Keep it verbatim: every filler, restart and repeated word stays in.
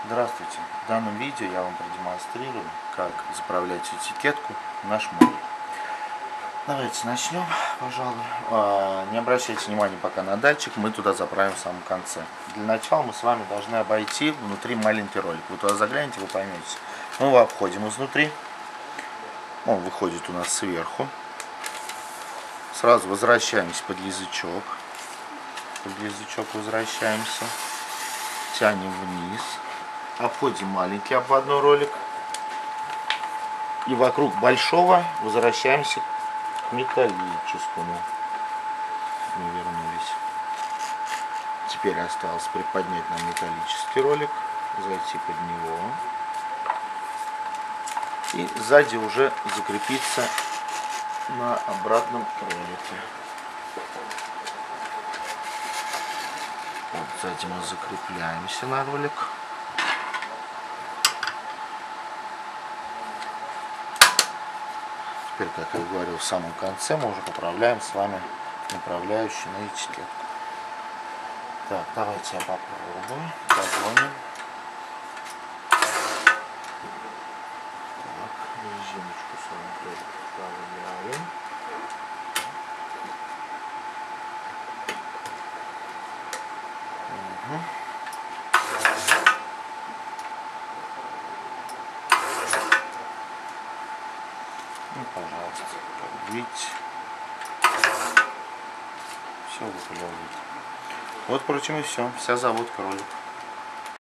Здравствуйте! В данном видео я вам продемонстрирую, как заправлять этикетку в наш модуль. Давайте начнем, пожалуй. А, не обращайте внимания пока на датчик, мы туда заправим в самом конце. Для начала мы с вами должны обойти внутри маленький ролик. Вы туда заглянете, вы поймете. Мы его обходим изнутри. Он выходит у нас сверху. Сразу возвращаемся под язычок. Под язычок возвращаемся. Тянем вниз. Обходим маленький обводной ролик. И вокруг большого возвращаемся к металлическому. Мы вернулись. Теперь осталось приподнять нам металлический ролик. Зайти под него. И сзади уже закрепиться на обратном ролике. Вот сзади мы закрепляемся на ролик. Теперь, как я говорил, в самом конце мы уже поправляем с вами направляющую на этикетку. Так, давайте я попробую. Погоним. Так, резиночку с вами тоже вставляем. Угу. Ну, пожалуйста, как видите, все выпыливает. Вот, впрочем, и все. Вся заводка ролика.